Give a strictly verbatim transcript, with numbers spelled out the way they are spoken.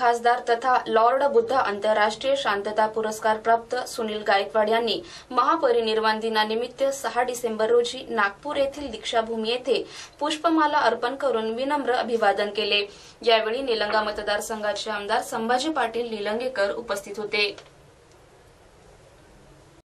खासदार तथा लॉर्ड बुद्ध आंतरराष्ट्रीय शांतता पुरस्कार प्राप्त सुनील गायकवाड यांनी महापरिनिर्वाण दिनानिमित्त सहा डिसेंबर रोजी नागपूर येथील दीक्षाभूमी येथे पुष्पमाला अर्पण करून विनम्र अभिवादन केले। यावेळी निलंगा मतदारसंघाचे आमदार संभाजी पाटील निलंगेकर उपस्थित होते।